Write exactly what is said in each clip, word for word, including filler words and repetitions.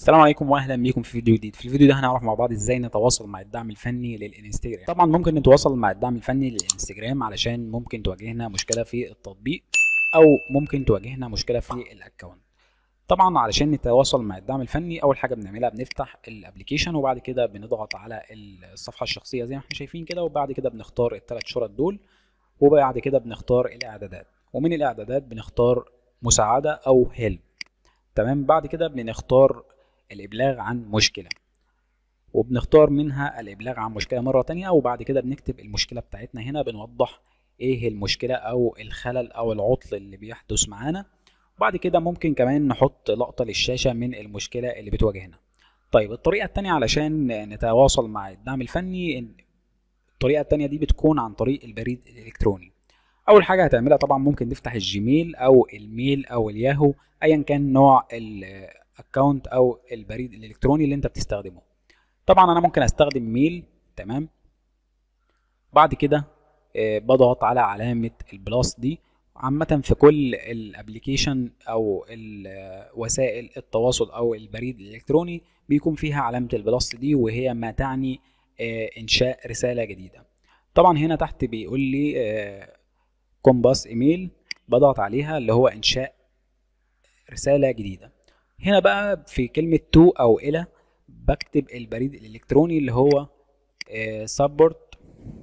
السلام عليكم واهلا بيكم في فيديو جديد. في الفيديو ده هنعرف مع بعض ازاي نتواصل مع الدعم الفني للانستجرام. طبعا ممكن نتواصل مع الدعم الفني للانستجرام علشان ممكن تواجهنا مشكله في التطبيق او ممكن تواجهنا مشكله في الاكونت. طبعا علشان نتواصل مع الدعم الفني اول حاجه بنعملها بنفتح الابليكيشن وبعد كده بنضغط على الصفحه الشخصيه زي ما احنا شايفين كده، وبعد كده بنختار الثلاث شرط دول، وبعد كده بنختار الاعدادات، ومن الاعدادات بنختار مساعده او هيلب. تمام. بعد كده بنختار الإبلاغ عن مشكلة، وبنختار منها الإبلاغ عن مشكلة مرة تانية، وبعد كده بنكتب المشكلة بتاعتنا. هنا بنوضح إيه المشكلة أو الخلل أو العطل اللي بيحدث معانا، وبعد كده ممكن كمان نحط لقطة للشاشة من المشكلة اللي بتواجهنا. طيب الطريقة التانية علشان نتواصل مع الدعم الفني، الطريقة التانية دي بتكون عن طريق البريد الإلكتروني. أول حاجة هتعملها طبعا ممكن تفتح الجيميل أو الميل أو الياهو، أيا كان نوع الأكونت أو البريد الإلكتروني اللي أنت بتستخدمه. طبعا أنا ممكن أستخدم ميل. تمام. بعد كده آه، بضغط على علامة البلاس دي. عامة في كل الابليكيشن أو وسائل التواصل أو البريد الإلكتروني بيكون فيها علامة البلاس دي، وهي ما تعني آه، إنشاء رسالة جديدة. طبعا هنا تحت بيقول لي آه، كومباس ايميل، بضغط عليها اللي هو انشاء رسالة جديدة. هنا بقى في كلمة تو او الى بكتب البريد الالكتروني اللي هو support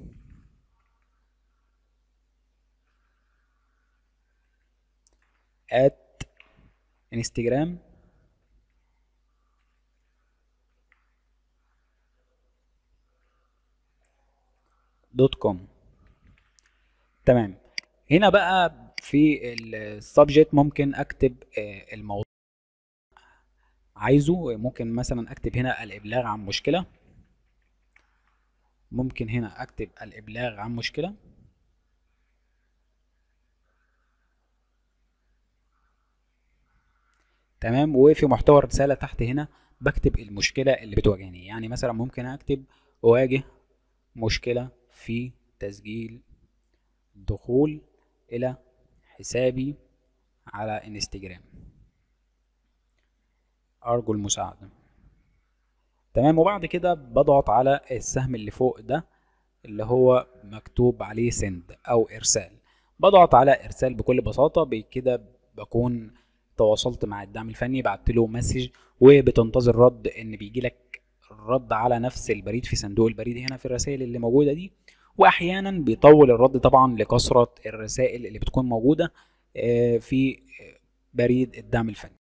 at instagram دوت كوم. تمام. هنا بقى في السبجكت ممكن اكتب آه، الموضوع عايزه. ممكن مثلا اكتب هنا الابلاغ عن مشكلة. ممكن هنا اكتب الابلاغ عن مشكلة. تمام. وفي محتوى الرسالة تحت هنا بكتب المشكلة اللي بتواجهني. يعني مثلا ممكن اكتب اواجه مشكلة في تسجيل الدخول الى حسابي على انستجرام، ارجو المساعدة. تمام. وبعد كده بضغط على السهم اللي فوق ده اللي هو مكتوب عليه سند او ارسال. بضغط على ارسال بكل بساطة. بكده بكون تواصلت مع الدعم الفني، بعت له مسج وبتنتظر رد، ان بيجي لك الرد على نفس البريد في صندوق البريد هنا في الرسائل اللي موجودة دي. واحيانا بيطول الرد طبعا لكثرة الرسائل اللي بتكون موجودة آه، في بريد الدعم الفني.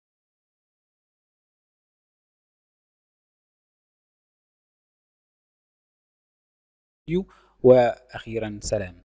واخيرا سلام.